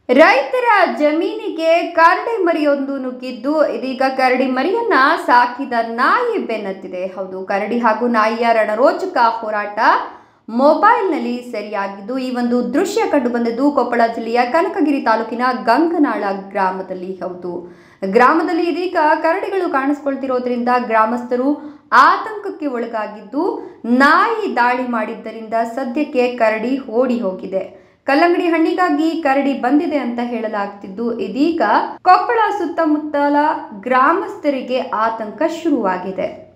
ರೈತರ ಜಮೀನಿಗೆ ಕರಡಿ ಮರಿಯೊಂದು ನುಗ್ಗಿದ್ದು ಇದೀಗ ಕರಡಿ ಮರಿಯನ್ನ ಸಾಕಿದ ನಾಯಿ ಬೆನ್ನತ್ತಿದೆ. ಹೌದು, ಕರಡಿ ಹಾಗೂ ನಾಯಿಯ ರಣರೋಚಕ ಹೋರಾಟ ಮೊಬೈಲ್ನಲ್ಲಿ ಸೆರೆಯಾಗಿದ್ದು ಈ ಒಂದು ದೃಶ್ಯ ಕಂಡು ಬಂದಿದ್ದು ಕೊಪ್ಪಳ ಜಿಲ್ಲೆಯ ಕನಕಗಿರಿ ತಾಲೂಕಿನ ಗಂಗನಾಳ ಗ್ರಾಮದಲ್ಲಿ. ಹೌದು, ಗ್ರಾಮದಲ್ಲಿ ಇದೀಗ ಕರಡಿಗಳು ಕಾಣಿಸಿಕೊಳ್ತಿರೋದ್ರಿಂದ ಗ್ರಾಮಸ್ಥರು ಆತಂಕಕ್ಕೆ ಒಳಗಾಗಿದ್ದು ನಾಯಿ ದಾಳಿ ಮಾಡಿದ್ದರಿಂದ ಸದ್ಯಕ್ಕೆ ಕರಡಿ ಓಡಿ ಹೋಗಿದೆ. ಕಲ್ಲಂಗಡಿ ಹಣ್ಣಿಗಾಗಿ ಕರಡಿ ಬಂದಿದೆ ಅಂತ ಹೇಳಲಾಗ್ತಿದ್ದು ಇದೀಗ ಕೊಪ್ಪಳ ಸುತ್ತಮುತ್ತಲ ಗ್ರಾಮಸ್ಥರಿಗೆ ಆತಂಕ ಶುರುವಾಗಿದೆ.